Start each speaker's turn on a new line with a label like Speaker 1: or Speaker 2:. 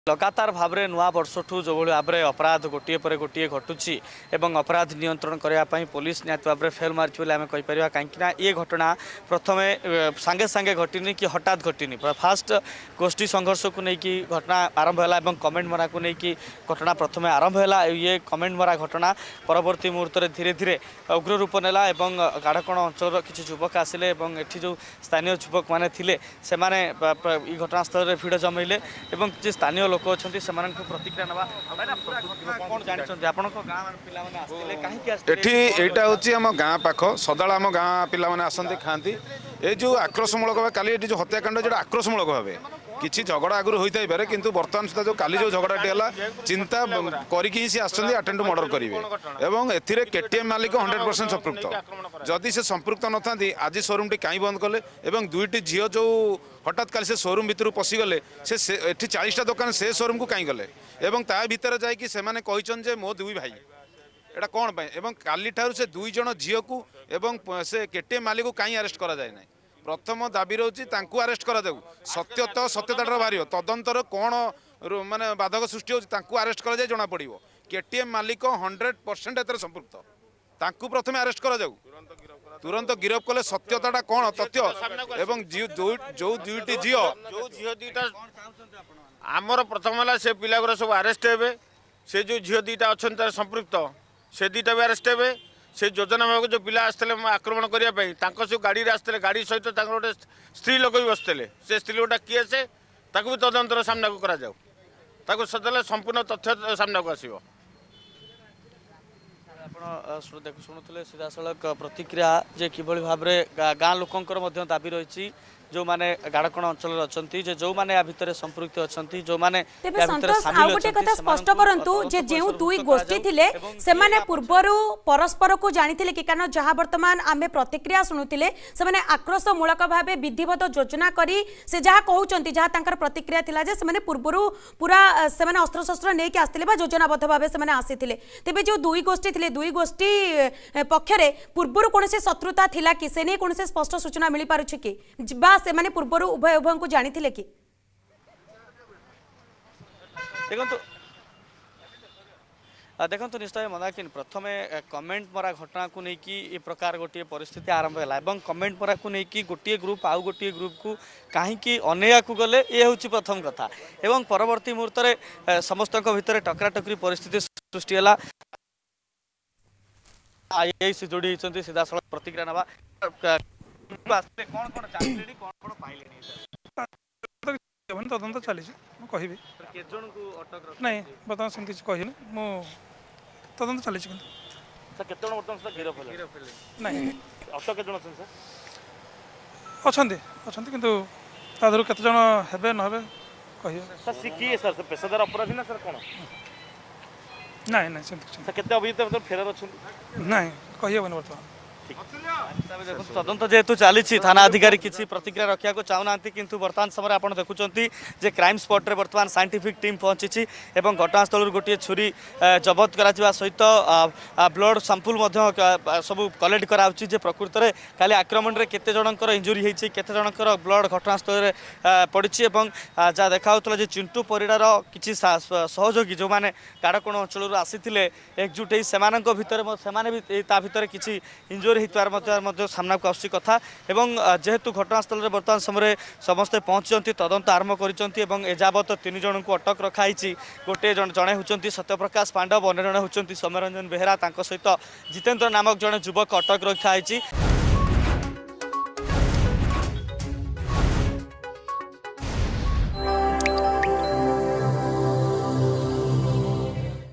Speaker 1: लगातार भाव में नुआ वर्षठू जो भाव में अपराध गोटे पर गोटे घटुची एवं अपराध नियंत्रण करने पुलिस निहत भाव में फेल मारी आम कहीपर कहीं ये घटना प्रथम सांगे सांगे घटनी कि हठात घटनी फास्ट गोष्ठी संघर्ष को लेकिन घटना आरंभ है कमेंट मरा को लेकिन घटना प्रथम आरंभ है ये कमेंट मरा घटना परवर्ती मुहूर्त में धीरे धीरे उग्र रूप नेला गाढ़कण अंचल किसी युवक आसिले एठी जो स्थानीय युवक मैंने घटनास्थल में भिड़ जमैले किसी स्थानीय लोक अच्छा प्रतिक्रिया ना कौन जानते आप
Speaker 2: एटा हूँ आम गाँ पाख सदाला आम गाँ पिला आसती खाती ये जो आक्रोशमूलक भाव काली जो हत्याकांड जो आक्रोशमूलक भाव किसी झगड़ा आगुरी होता है किंतु बर्तमान सुधा जो काली जो झगड़ाटी है चिंता करके सी अटेंड टू मर्डर करेंगे एवं एथिरे केटीएम मालिक 100% संपृक्त जदि से संपृक्त न था आज शोरूम टी कहीं बंद कले एवं दुईटी झील जो हठात काली से शोरूम भितर पशिगले से 40टा दुकान से शोरूम को कहीं गले एवं ता भितर जाने कहते मो दुई भाई एटा कौन एवं काली ठारू से दुई जन झील को एवं से केटीएम मालिक को कहीं अरेस्ट करा जाए ना प्रथम दाबी रोचे अरेस्ट करा जाऊ सत्यता बाहर तदंतर कौन माने बाधक सृष्टि होती अरेस्ट करा जाए जना पड़ो केटीएम मालिक 100% एतर संपृक्त तांकु प्रथम अरेस्ट करा जाऊ तुरंत गिरफ कले सत्यता कौन तथ्य एवं जो दुईटी झील
Speaker 3: दीटा आमर प्रथम है से पिला सब अरेस्ट हे से जो झील दीटा अच्छा संपृक्त से दीटा भी अरेस्ट हे से योजना भाग जो पिला आसते आक्रमण करने से गाड़ी आसते गाड़ी सहित गोटे स्त्री लोक भी बसते से स्त्री लोकटा किए से भी तदंतर सामना को करा जाऊ सदेले संपूर्ण तथ्य सामना को आसो
Speaker 1: शुणुले सीधा सड़क प्रतिक्रिया जे किभली भाव में गाँ लोकंर दाबी रही जो माने गाड़कण अंचल अच्छा जो माने या भितर संपृक्त अच्छा जो माने
Speaker 4: गोटे कथा स्पष्ट करंतु जे जेउ दुई गोष्ठी थिले से माने पूर्वरु परस्पर को जानिथिले कि कारण जहाँ वर्तमान आमे प्रतिक्रिया शुणुथिले से माने आक्रोशमूलक भावे विधिवत योजना करी से जहाँ कहउचंती जहाँ तांकर प्रतिक्रिया थिला जे से माने पूर्वरु पूरा से माने अस्त्र शस्त्र नै कि आस्थिले बा योजनाबद्ध भावे से माने आसीथिले तेबे जो दुई गोष्ठी थिले दुई गोष्ठी पक्षरे पूर्वरु कोनसे शत्रुता थिला कि से नै कोनसे स्पष्ट सूचना मिली पारुछि कि बा से माने पूर्वरु उभय उभय को जानी थिले कि
Speaker 1: देखो निश्चय मंदाकिनी प्रथम कमेंट मरा घटना को लेकिन प्रकार गोटे परिस्थिति आरंभ है कमेंट मरा को लेकिन गोटे ग्रुप आउ गोटे ग्रुप को कहीं अनेया को गले ये हूँ प्रथम कथा एवं परवर्ती मुहूर्त में समस्त भितर टकराटकरी परिस्थिति सृष्टि है आईआईसी जोड़ी होती सीधा सड़क प्रतिक्रिया ना
Speaker 5: तदंत चली कहि नहीं बर्तमान से किसी कही मो तदंत चली नहीं अच्छा किंतु तादर केते जन हेबे न हेबे कहि
Speaker 1: सर पेशादार अपराधी ना सर कौन
Speaker 5: नहीं नहीं
Speaker 1: केते अभियुक्त फेरार अच्छा
Speaker 5: नहीं कहि हेबन बर्तमान
Speaker 1: तदंत जेहेतु चली थाना अधिकारी किसी प्रतिक्रिया रखा चाहूना किंतु वर्तमान समय आप देखुं क्राइम स्पॉट रे वर्तमान साइंटिफिक टीम पहुंची एवं घटनास्थल गोटे छुरी जबत करा सहित ब्लड सैंपल सब कलेक्ट कराउछि जे प्रकृत में खाली आक्रमण में केते जनकर इंजुरी होती केते जनकर ब्लड घटनास्थल में पड़ी जहाँ देखा चिंटू परिडार किसी सहयोगी जो मैंने गाड़कोण अंचल आसी एकजुट भितर किसी इंजुरी होतार सामना को आसी कथा एवं जेहेतु घटनास्थल में वर्तमान समय समस्ते पहुंची तदंत आरंभ कर एजावत 3 जन को अटक रखाई गोटे जड़े होती सत्यप्रकाश पांडव अन्य जड़े होती सौम्यरंजन बेहेरा सहित जितेन्द्र नामक जड़े युवक अटक रखाई।